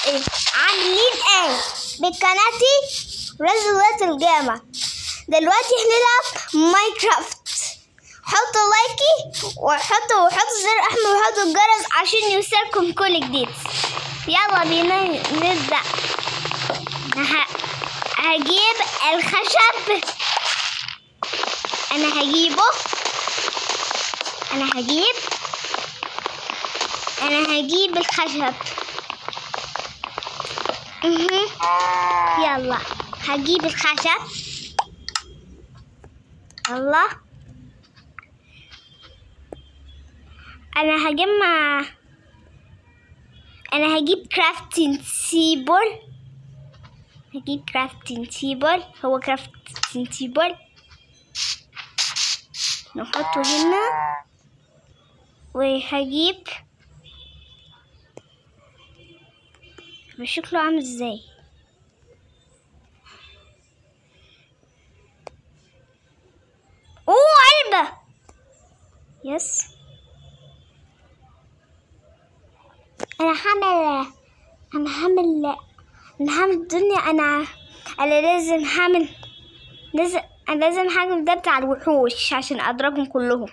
عاملين ايه بقناتي رزلات الجامعة. دلوقتي هنلعب ماينكرافت. حطوا لايكي وحطوا زر احمر وحطوا الجرس عشان يوصلكم كل جديد. يلا بينا نبدأ. هجيب الخشب. انا هجيبه. انا هجيب الخشب. يلا هجيب الخشب. الله انا هجيب كرافتنج تيبل. هو كرافتنج تيبل نحطه هنا. وهجيب شكله عامل ازاي. علبة. يس انا هعمل الدنيا. انا لازم هعمل ده بتاع الوحوش عشان اضربهم كلهم.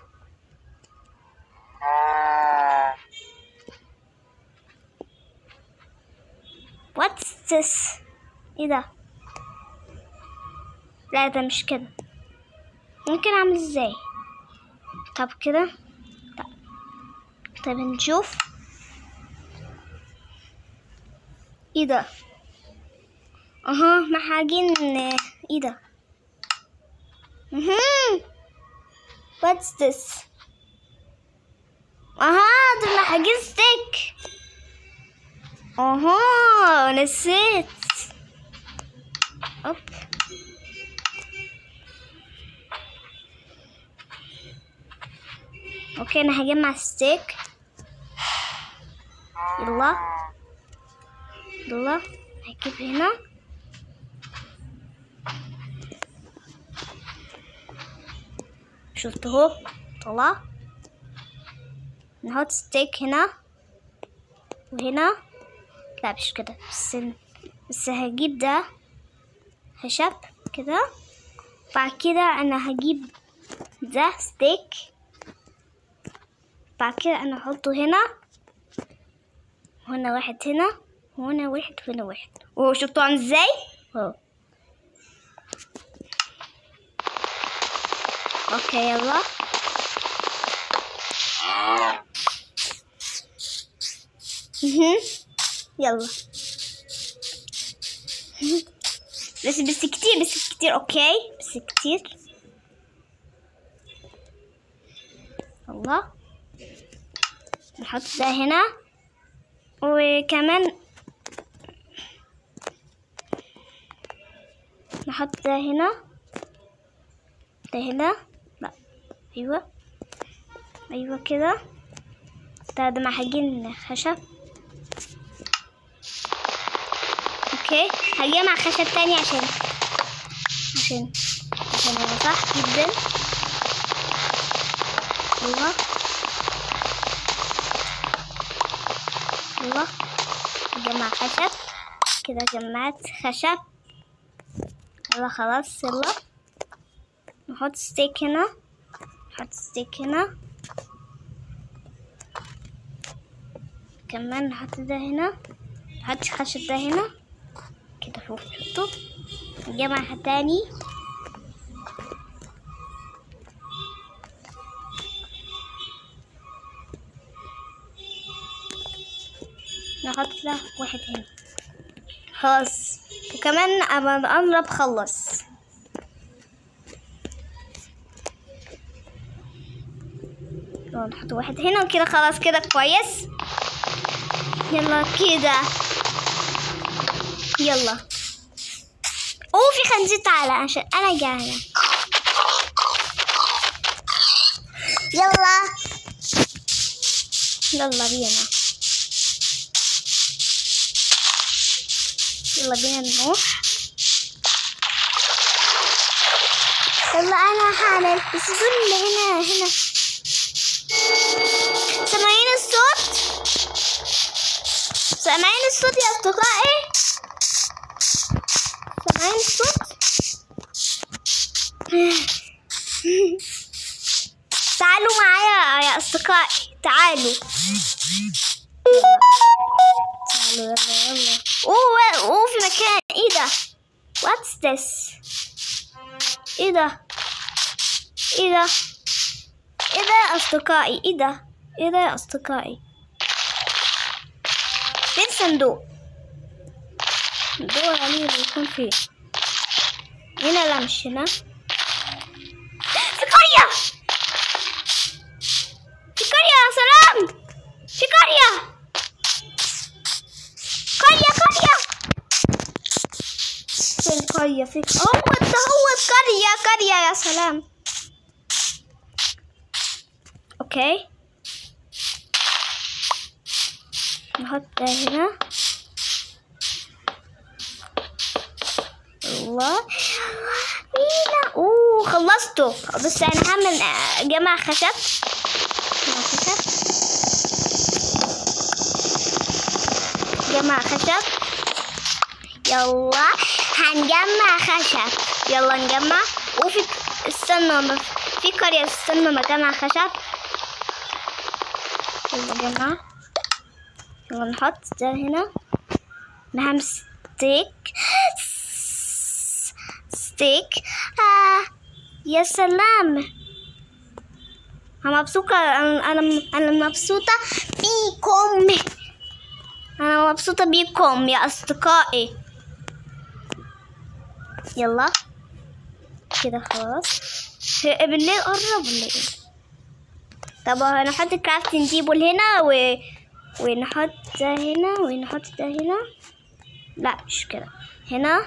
What's this؟ ايه ده؟ لا ده مش كده. ممكن اعمل ازاي؟ طب كده. طب نشوف. ايه ده؟ محتاجين ايه ده؟ What's this؟ دول محتاجين ستيك. نسيت. اوكي انا هجمع ستيك. يلا هجيب هنا. شفت اهو طلع. نحط ستيك هنا وهنا. لا مش كده بس هجيب ده خشب كده. بعد كده انا هجيب ده ستيك. بعد كده انا احطه هنا. هنا واحد، هنا وهنا واحد وهنا واحد. شفتوا عامل ازاي؟ اوكي يلا. يلا بس كتير. اوكي بس كتير. الله نحط ده هنا. وكمان نحط ده هنا. لا ايوه كده. ده محتاجين خشب. اوكي هجمع خشب تاني عشان انا صح جدا. الله جمع خشب كده. جمعت خشب. يلا خلاص. يلا نحط ستيك هنا. كمان نحط ده هنا. نحط خشب ده هنا كده فوق. شفتوا؟ نجمع تاني. نحط ده واحد هنا. خلاص. وكمان قرب خلص. نحط واحد هنا وكده. خلاص كده كويس. يلا كده. يلا في خنزير. تعالى عشان انا جعانة. يلا بينا نروح. يلا انا هعمل. بس دول اللي هنا سامعين الصوت؟ سامعين الصوت يا أصدقائي؟ سامعين الصوت؟ تعالوا معايا يا أصدقائي، تعالوا. تعالوا يلا. اوه في مكان. ايه ده؟ What's this؟ ايه ده يا أصدقائي؟ ايه ده يا أصدقائي؟ فين صندوق؟ ندور عليه اللي يكون فيه. هنا؟ لا مش هنا. في قرية يا سلام. في قرية. في القرية هو قرية يا سلام. اوكي نحط هنا. الله خلصته. بس انا هعمل جمع خشب. جمع خشب. يلا هنجمع خشب. يلا نجمع. استنى في قرية. استنى ما اجمع خشب. يلا جمع. يلا نحط ده هنا. نعمل ستيك. يا سلام. أنا مبسوطة. أنا مبسوطة بيكم. أنا مبسوطة بيكم يا أصدقائي. يلا كده خلاص. بالليل قرب ولا إيه؟ طب هنحط كرافتنج تيبل هنا ونحط ده هنا ونحط ده هنا. لا مش كده. هنا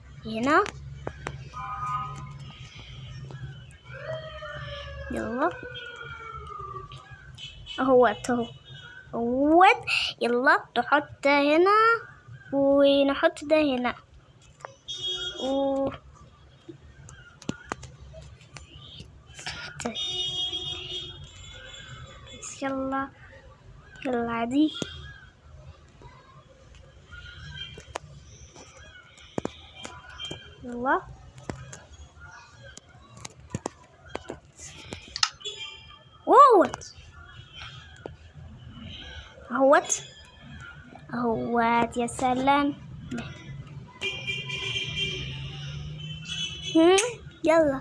يلا اهوت. يلا نحط ده هنا ونحط ده هنا يلا عادي. يلا اهوت يا سلام. يلا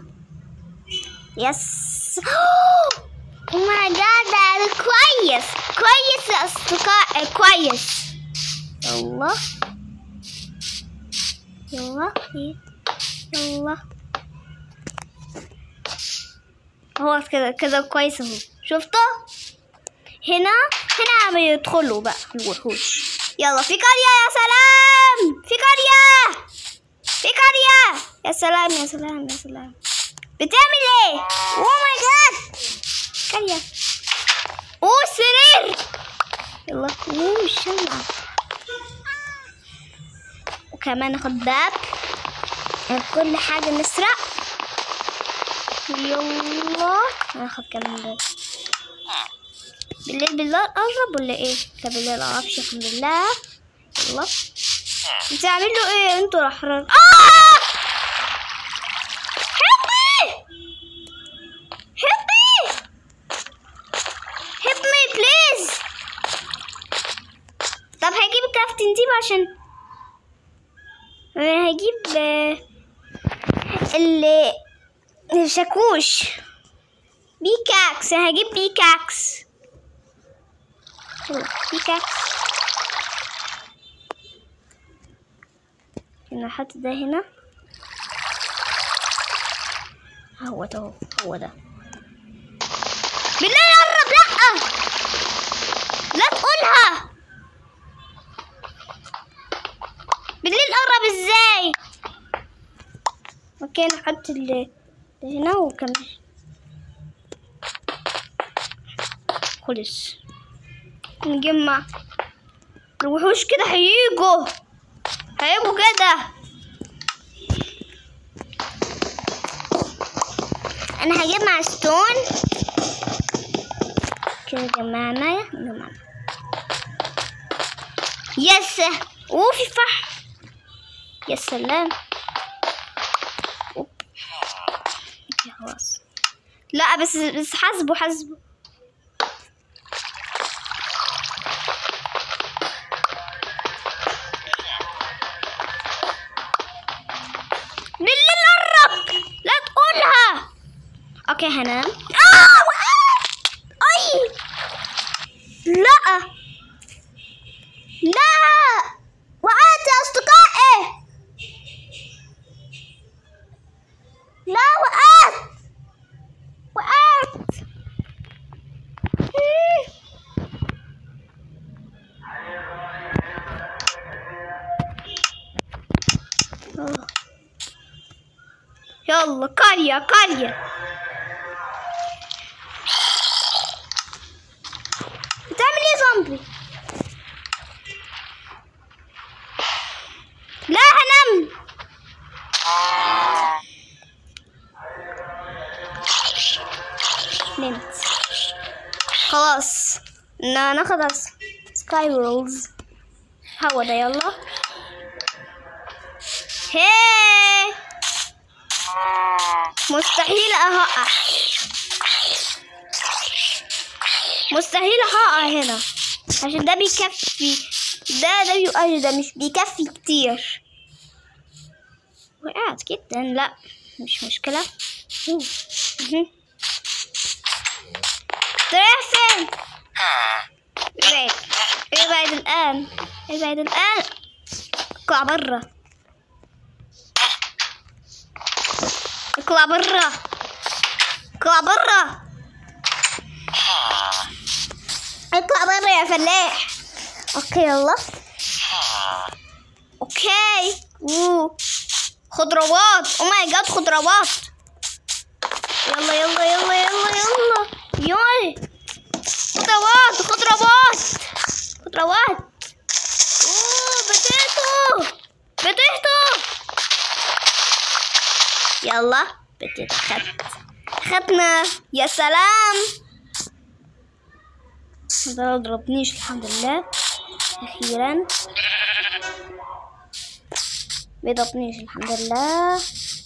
يس. او ماي جاد ده كويس يا أصدقائي. كويس. يلا هو كده كويس اهو. شفتوا؟ هنا بيدخلوا بقى الوحوش. يلا في قرية يا سلام. في قرية يا سلام. بتعمل ايه؟ اوه ماي جاد. قرية. سرير. يلا الشمعة. وكمان ناخد باب. كل حاجة نسرق. يلا ناخد كمان باب. بالليل قرب ولا ايه؟ طب بالليل قربش الحمد لله. يلا بتعملوا ايه انتوا الاحرار؟ help me please. طب هجيب كرافتنج تيب عشان هجيب الشاكوش. بيكاكس. هجيب بيكاكس. نحط ده هنا. هو ده. بالله قرب. لا تقولها. بالليل قرب ازاي؟ اوكي نحط ده هنا وكمان خلص. نجمع الوحوش كده. هيجوا كده. انا هجمع ستون كده. جمعنا يس. وفي فحم. يا سلام. خلاص. لا بس حاسبه بالليل قرب. لا تقولها. اوكي هنام. وقعت. اي لا وقعت يا اصدقائي. لا وقعت. يلا قرية. بتعمل ايه زومبي؟ لا هنام. نمت خلاص. ناخد سكاي وورلدز. هو ده. يلا. هي مستحيل اهقع. هنا عشان ده بيكفي. ده مش بيكفي كتير. وقعت جدا. لا مش مشكلة. رايح فين؟ ابعد الآن. اطلع برا. اطلع برا يا فلاح. اوكي يلا. اوكي. خضروات. او ماي جاد خضروات. يلا خضروات. بتيتو. يلا بتيتو. خدنا. يا سلام. ما ضربنيش الحمد لله. اخيرا ما ضربنيش الحمد لله.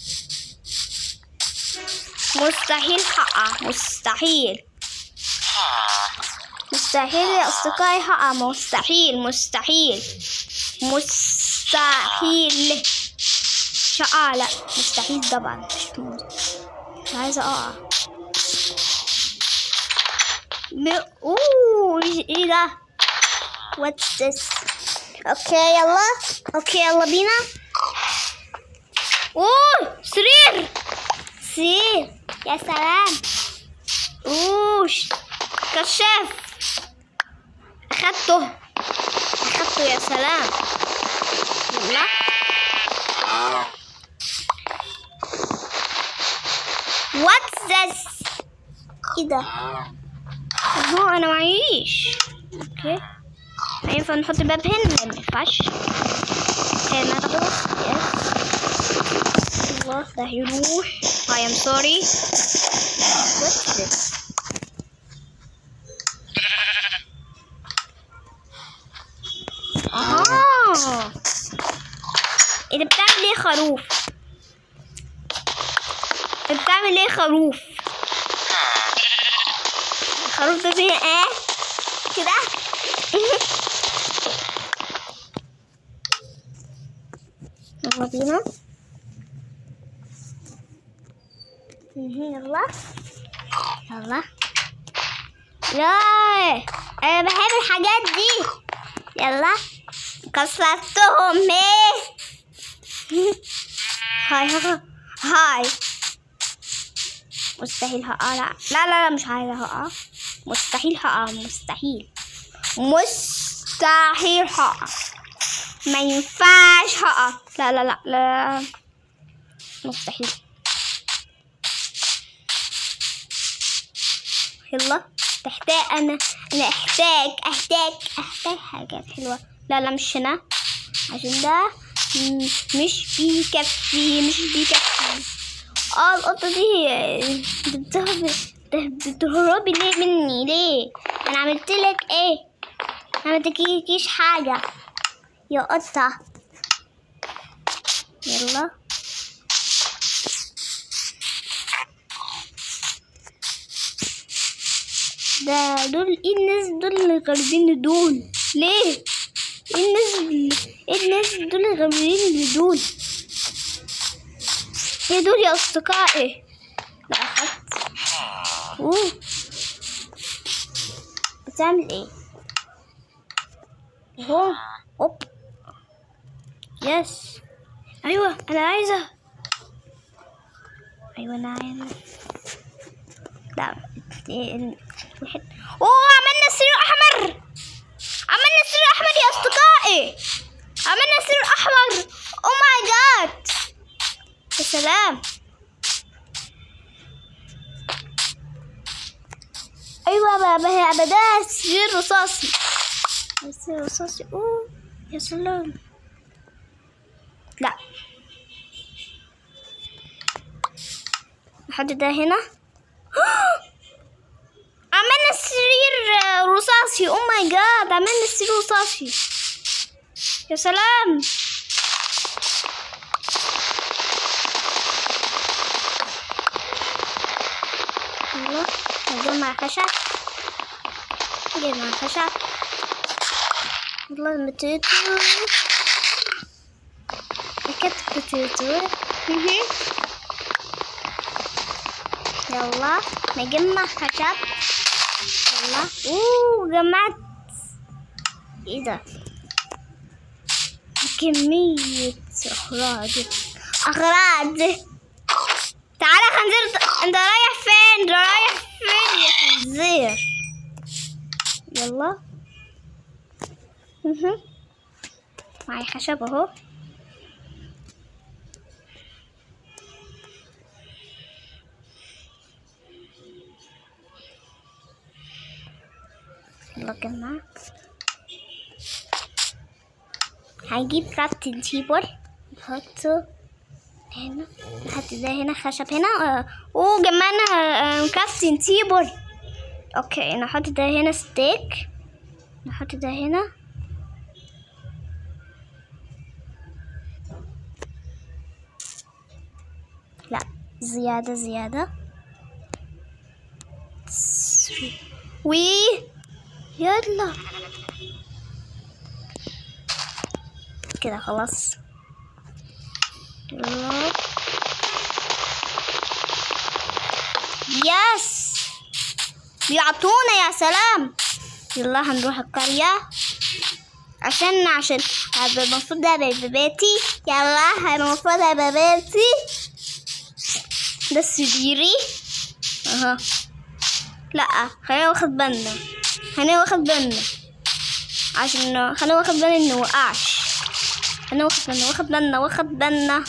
مستحيل حقه. مستحيل يا أصدقائي. حقه مستحيل. شقة. لا مستحيل طبعا. مش عايزة أقع. ايه ده؟ what's this؟ اوكي يلا بينا. سرير. يا سلام. كشاف. اخدته يا سلام. يلا. what's this؟ ايه ده؟ انا معيش. اوكي ما ينفع نحط باب هنا. ما ينفعش. ناخده. الله ده يروح. I am sorry. What's this؟ انت بتعمل ايه خروف؟ خروف ده فيه ايه كده؟ يلا بينا. يلا. لا انا بحب الحاجات دي. يلا كسرتهم. هاي. مستحيل هقع. لا مش عايزة هقع. مستحيل هقع. ما ينفعش هقع. لا مستحيل. يلا. انا احتاج حاجات حلوة. لا مش هنا عشان ده مش بيكفي. القطة دي بتهربي ليه مني؟ ليه؟ انا عملتلك ايه؟ ما عملتلكيش حاجة. يا قطة. يلا دول ايه الناس دول اللي غريبين دول؟ ليه؟ ايه الناس دول الغريبين اللي دول؟ ايه دول يا اصدقائي؟ لا اخدت. بتعمل ايه؟ اهو. اوب. يس. ايوه انا عايزة. ايوه انا عايزة. لا واحد. عملنا سرير احمر. عملنا سرير احمر يا اصدقائي. عملنا سرير احمر. او ماي جاد. يا سلام. ايوه بابا هي ابدا سرير رصاصي. سرير رصاصي. يا سلام. لا نحط ده هنا. عملنا سرير رصاصي. او ماي جاد عملنا سرير رصاصي. يا سلام. يلا نجمع خشب. نجمع خشب. يلا بوتيتو. أكلت بوتيتو. يلا نجمع خشب. يلا جمعت. ايه ده؟ كمية أغراض. تعالى خنزير. انت رايح فين؟ يا خنزير؟ يلا. معي خشب اهو. يلا جمع. هنجيب كرافتنج تيبل نحطه هنا. نحط ده هنا خشب هنا. جمعنا كرافتنج تيبل. اوكي نحط ده هنا ستيك. نحط ده هنا. لا زيادة. يلا كده خلاص. يس بيعطونا. يا سلام. يلا هنروح القرية عشان هذا المفروض ده بيتي. يلا هذا المفروض ده بيتي. ده سريري. لا خلينا واخد بالنا. عشان خلينا واخد بالنا انه وقعش. خلينا واخد بالنا.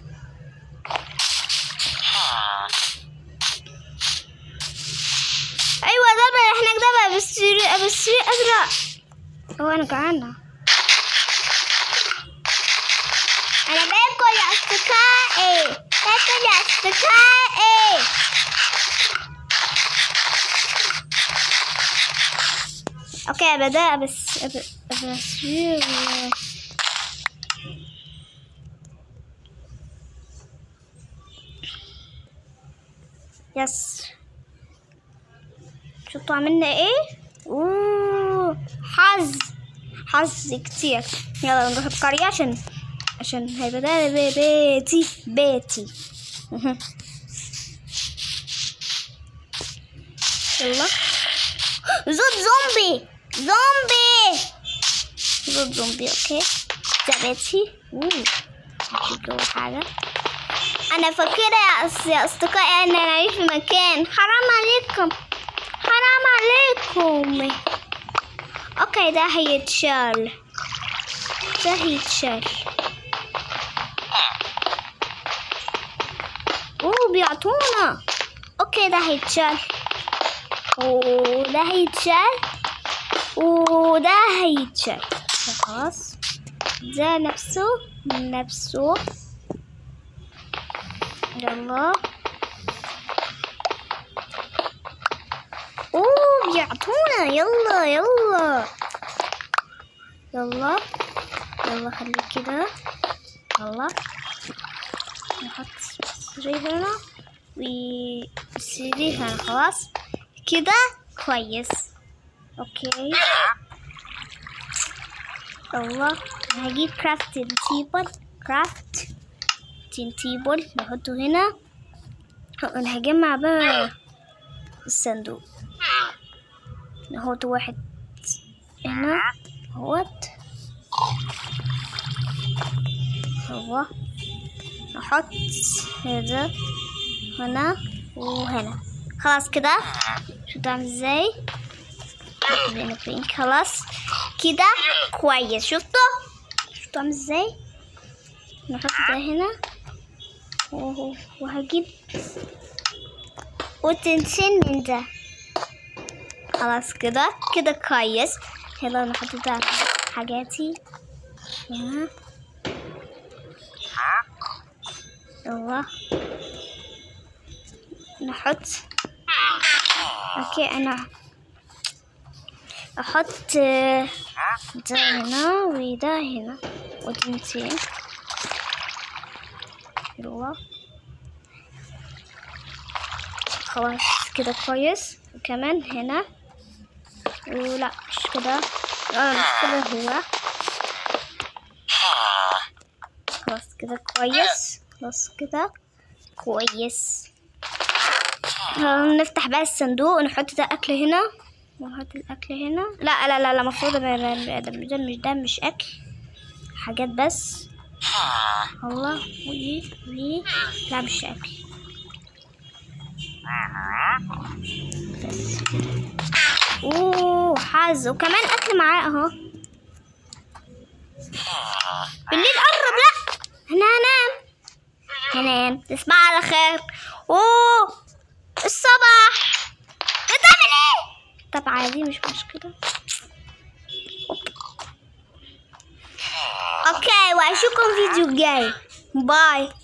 ايوه ده هناك ده بالسرير ازرق. انا جعانة. انا باكل يا اصدقائي. اوكي بدأ بالسرير. يس شفتوا عملنا ايه؟ حظ كتير. يلا نروح القرية عشان هيبقى ده بيتي. يلا زود زومبي. اوكي ده بيتي. جوه حاجة. انا فاكرة يا اصدقائي ان انا اعيش في مكان. حرام عليكم. اوكي ده هيتشال. بيعطونا. اوكي ده هيتشال. خلاص ده نفسه. يلا بيعطونا. يلا يلا خليه كده. يلا نحط سرير هنا والسرير هنا. خلاص كده كويس. اوكي يلا هجيب كرافتنج تيبل نحطه هنا. انا هجمع بقى الصندوق. نحط واحد هنا اهوت. هو نحط هذا هنا وهنا. خلاص كده. شوفوا عامل ازاي. خلاص كده كويس. شفتوا عامل ازاي. نحط ده هنا وهجيب وتنشن من ده. خلاص كده كويس. يلا نحط ده حاجاتي هنا. يلا نحط. اوكي انا احط ده هنا وده هنا وتنتين. يلا خلاص كده كويس. وكمان هنا ولا مش كده. مش كده هو. خلاص كده كويس. نفتح بقى الصندوق ونحط ده اكل هنا ونحط الاكل هنا. لا المفروض ده مش اكل، حاجات بس. الله لا مش اكل بس. حظ وكمان اكل معاه اهو. بالليل قرب. لا انا هنام. تصبح على خير. الصباح بتعمل ايه؟ طب عادي مش مشكلة. اوكي واشوفكم فيديو جاي. باي.